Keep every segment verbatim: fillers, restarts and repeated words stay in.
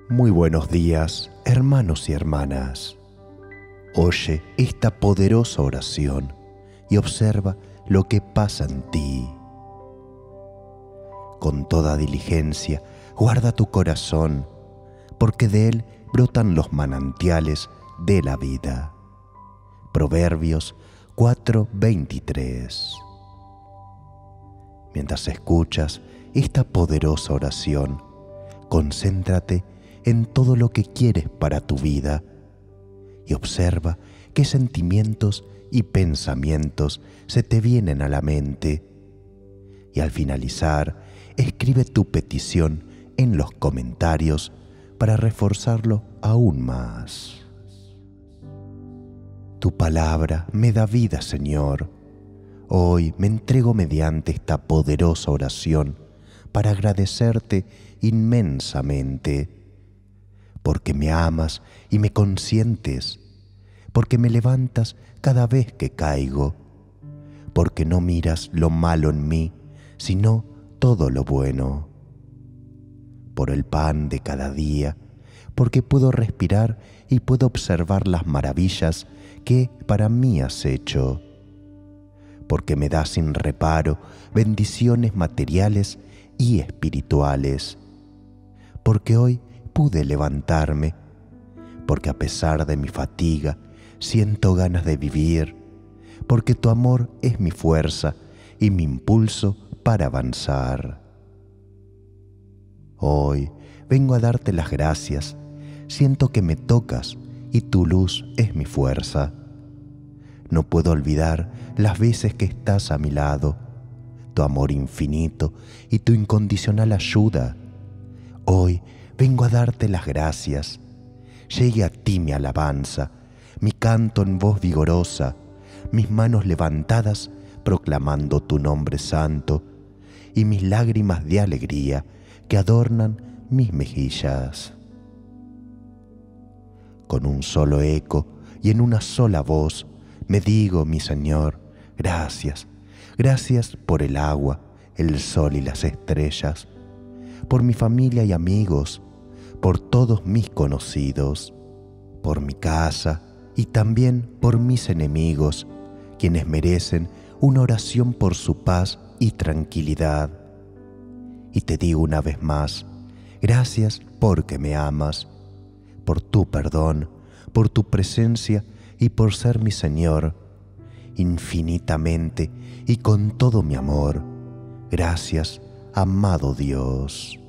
Muy buenos días, hermanos y hermanas. Oye esta poderosa oración y observa lo que pasa en ti. Con toda diligencia, guarda tu corazón, porque de él brotan los manantiales de la vida. Proverbios cuatro veintitrés. Mientras escuchas esta poderosa oración, concéntrate en todo lo que quieres para tu vida y observa qué sentimientos y pensamientos se te vienen a la mente. Y al finalizar, escribe tu petición en los comentarios para reforzarlo aún más. Tu palabra me da vida, Señor. Hoy me entrego mediante esta poderosa oración para agradecerte inmensamente, porque me amas y me consientes, porque me levantas cada vez que caigo, porque no miras lo malo en mí, sino todo lo bueno. Por el pan de cada día, porque puedo respirar y puedo observar las maravillas que para mí has hecho, porque me das sin reparo bendiciones materiales y espirituales, porque hoy pude levantarme, porque a pesar de mi fatiga siento ganas de vivir, porque tu amor es mi fuerza y mi impulso para avanzar. Hoy vengo a darte las gracias, siento que me tocas y tu luz es mi fuerza. No puedo olvidar las veces que estás a mi lado, tu amor infinito y tu incondicional ayuda. Hoy vengo a darte las gracias. Llegue a ti mi alabanza, mi canto en voz vigorosa, mis manos levantadas proclamando tu nombre santo y mis lágrimas de alegría que adornan mis mejillas. Con un solo eco y en una sola voz me digo, mi Señor, gracias, gracias por el agua, el sol y las estrellas, por mi familia y amigos, por todos mis conocidos, por mi casa y también por mis enemigos, quienes merecen una oración por su paz y tranquilidad. Y te digo una vez más, gracias porque me amas, por tu perdón, por tu presencia y por ser mi Señor, infinitamente y con todo mi amor. Gracias, amado Dios.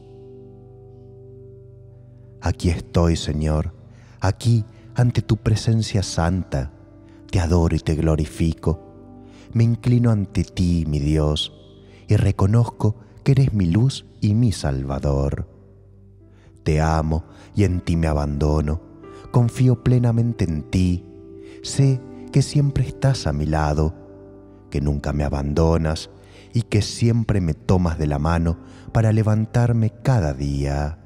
Aquí estoy, Señor, aquí ante tu presencia santa. Te adoro y te glorifico. Me inclino ante ti, mi Dios, y reconozco que eres mi luz y mi Salvador. Te amo y en ti me abandono. Confío plenamente en ti. Sé que siempre estás a mi lado, que nunca me abandonas y que siempre me tomas de la mano para levantarme cada día.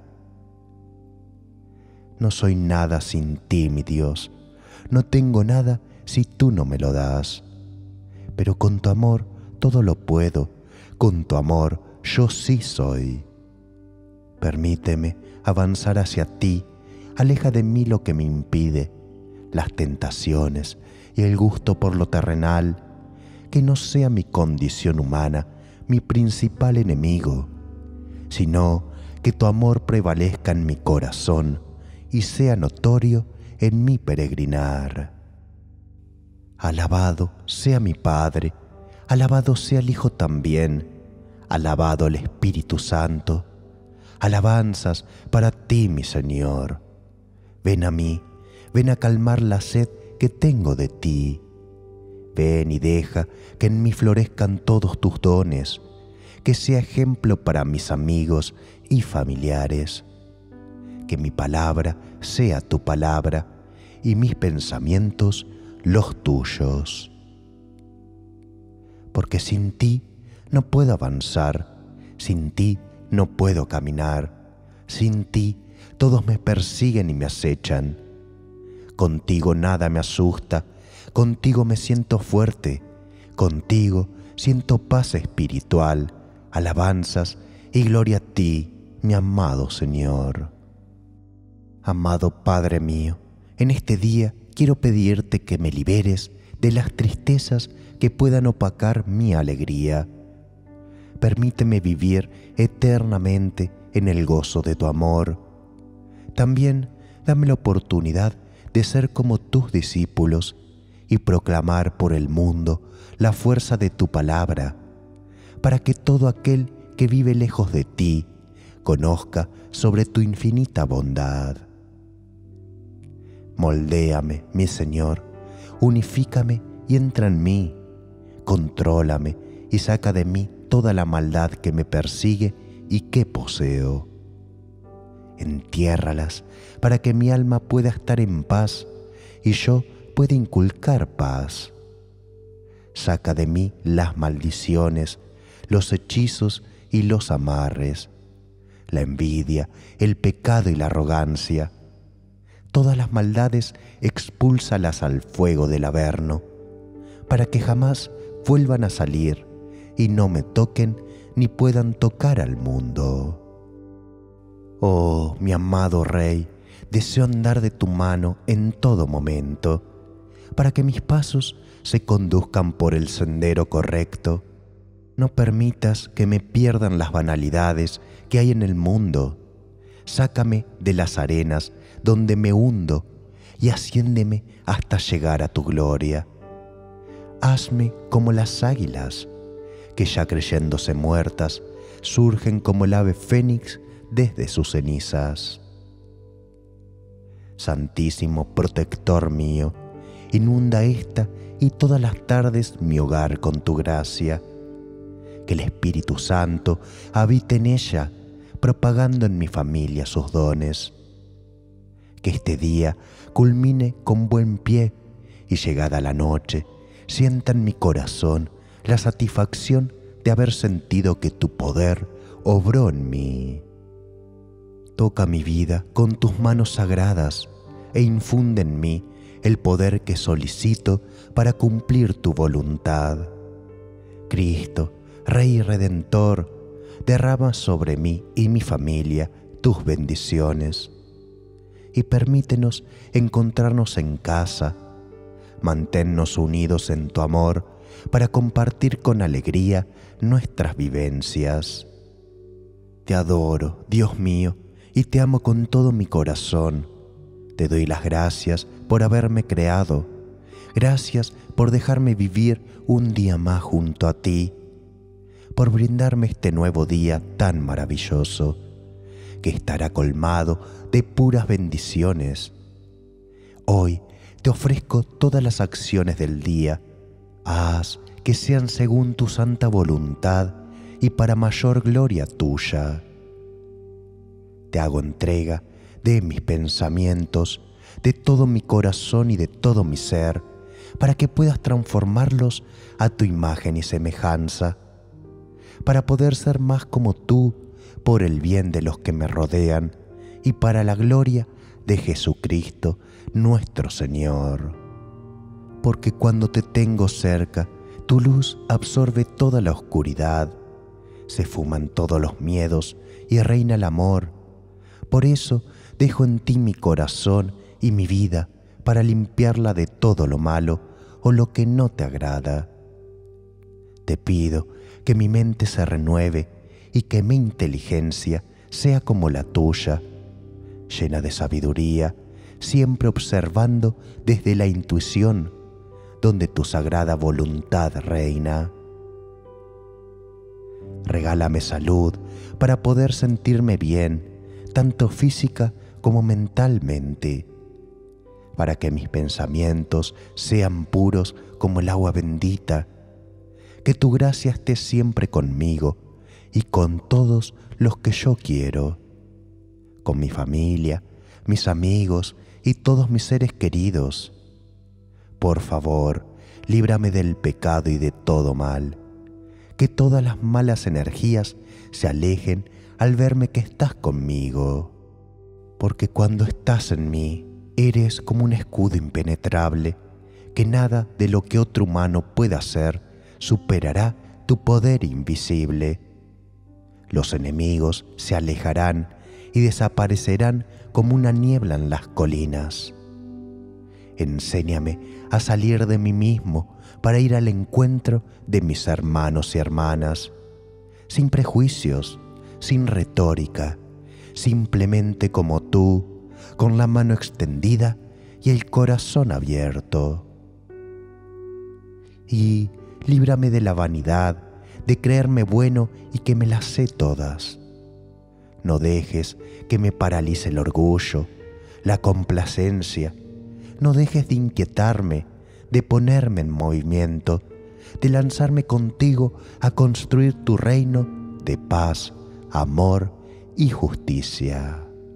No soy nada sin ti, mi Dios. No tengo nada si tú no me lo das. Pero con tu amor todo lo puedo. Con tu amor yo sí soy. Permíteme avanzar hacia ti. Aleja de mí lo que me impide, las tentaciones y el gusto por lo terrenal. Que no sea mi condición humana mi principal enemigo, sino que tu amor prevalezca en mi corazón y sea notorio en mi peregrinar. Alabado sea mi Padre, alabado sea el Hijo también, alabado el Espíritu Santo. Alabanzas para ti, mi Señor. Ven a mí, ven a calmar la sed que tengo de ti. Ven y deja que en mí florezcan todos tus dones, que sea ejemplo para mis amigos y familiares. Que mi palabra sea tu palabra y mis pensamientos los tuyos. Porque sin ti no puedo avanzar, sin ti no puedo caminar, sin ti todos me persiguen y me acechan. Contigo nada me asusta, contigo me siento fuerte, contigo siento paz Amado Padre mío, en este día quiero pedirte que me liberes de las tristezas que puedan opacar mi alegría. Permíteme vivir eternamente en el gozo de tu amor. También dame la oportunidad de ser como tus discípulos y proclamar por el mundo la fuerza de tu palabra, para que todo aquel que vive lejos de ti conozca sobre tu infinita bondad. Moldéame, mi Señor, unifícame y entra en mí, contrólame y saca de mí toda la maldad que me persigue y que poseo. Entiérralas para que mi alma pueda estar en paz y yo pueda inculcar paz. Saca de mí las maldiciones, los hechizos y los amarres, la envidia, el pecado y la arrogancia. Todas las maldades expúlsalas al fuego del Averno, para que jamás vuelvan a salir y no me toquen ni puedan tocar al mundo. Oh, mi amado Rey, deseo andar de tu mano en todo momento, para que mis pasos se conduzcan por el sendero correcto. No permitas que me pierdan las banalidades que hay en el mundo. Sácame de las arenas donde me hundo y asciéndeme hasta llegar a tu gloria. Hazme como las águilas, que ya creyéndose muertas, surgen como el ave fénix desde sus cenizas. Santísimo protector mío, inunda esta y todas las tardes mi hogar con tu gracia. Que el Espíritu Santo habite en ella, propagando en mi familia sus dones. Que este día culmine con buen pie y llegada la noche, sienta en mi corazón la satisfacción de haber sentido que tu poder obró en mí. Toca mi vida con tus manos sagradas e infunde en mí el poder que solicito para cumplir tu voluntad. Cristo, Rey y Redentor, derrama sobre mí y mi familia tus bendiciones y permítenos encontrarnos en casa. Manténnos unidos en tu amor para compartir con alegría nuestras vivencias. Te adoro, Dios mío, y te amo con todo mi corazón. Te doy las gracias por haberme creado. Gracias por dejarme vivir un día más junto a ti, por brindarme este nuevo día tan maravilloso, que estará colmado de puras bendiciones. Hoy te ofrezco todas las acciones del día. Haz que sean según tu santa voluntad y para mayor gloria tuya. Te hago entrega de mis pensamientos, de todo mi corazón y de todo mi ser, para que puedas transformarlos a tu imagen y semejanza, para poder ser más como tú, por el bien de los que me rodean y para la gloria de Jesucristo nuestro Señor. Porque cuando te tengo cerca, tu luz absorbe toda la oscuridad, se fuman todos los miedos y reina el amor. Por eso dejo en ti mi corazón y mi vida para limpiarla de todo lo malo o lo que no te agrada. Te pido que mi mente se renueve y que mi inteligencia sea como la tuya, llena de sabiduría, siempre observando desde la intuición, donde tu sagrada voluntad reina. Regálame salud para poder sentirme bien, tanto física como mentalmente, para que mis pensamientos sean puros como el agua bendita. Que tu gracia esté siempre conmigo y con todos los que yo quiero, con mi familia, mis amigos y todos mis seres queridos. Por favor, líbrame del pecado y de todo mal. Que todas las malas energías se alejen al verme que estás conmigo. Porque cuando estás en mí, eres como un escudo impenetrable, que nada de lo que otro humano pueda hacer superará tu poder invisible. Los enemigos se alejarán y desaparecerán como una niebla en las colinas. Enséñame a salir de mí mismo para ir al encuentro de mis hermanos y hermanas, sin prejuicios, sin retórica, simplemente como tú, con la mano extendida y el corazón abierto. Y líbrame de la vanidad, de creerme bueno y que me las sé todas. No dejes que me paralice el orgullo, la complacencia. No dejes de inquietarme, de ponerme en movimiento, de lanzarme contigo a construir tu reino de paz, amor y justicia.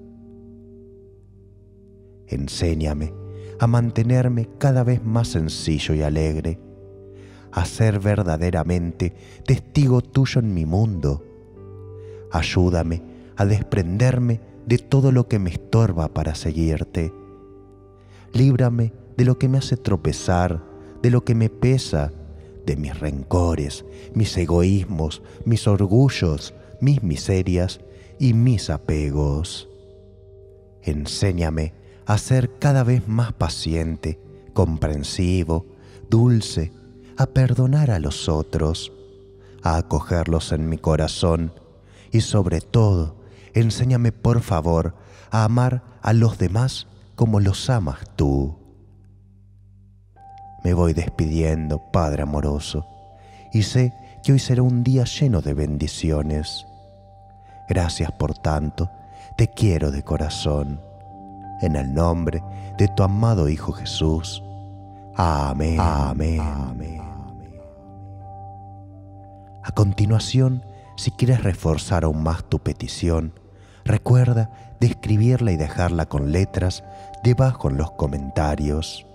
Enséñame a mantenerme cada vez más sencillo y alegre, a ser verdaderamente testigo tuyo en mi mundo. Ayúdame a desprenderme de todo lo que me estorba para seguirte. Líbrame de lo que me hace tropezar, de lo que me pesa, de mis rencores, mis egoísmos, mis orgullos, mis miserias y mis apegos. Enséñame a ser cada vez más paciente, comprensivo, dulce, a perdonar a los otros, a acogerlos en mi corazón y sobre todo, enséñame por favor a amar a los demás como los amas tú. Me voy despidiendo, Padre amoroso, y sé que hoy será un día lleno de bendiciones. Gracias por tanto, te quiero de corazón. En el nombre de tu amado Hijo Jesús. Amén. Amén. Amén. A continuación, si quieres reforzar aún más tu petición, recuerda de escribirla y dejarla con letras debajo en los comentarios.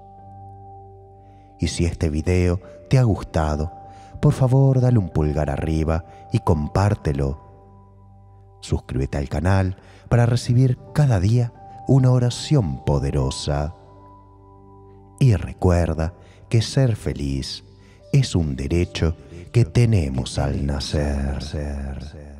Y si este video te ha gustado, por favor dale un pulgar arriba y compártelo. Suscríbete al canal para recibir cada día una oración poderosa. Y recuerda que ser feliz es un derecho que tenemos al nacer.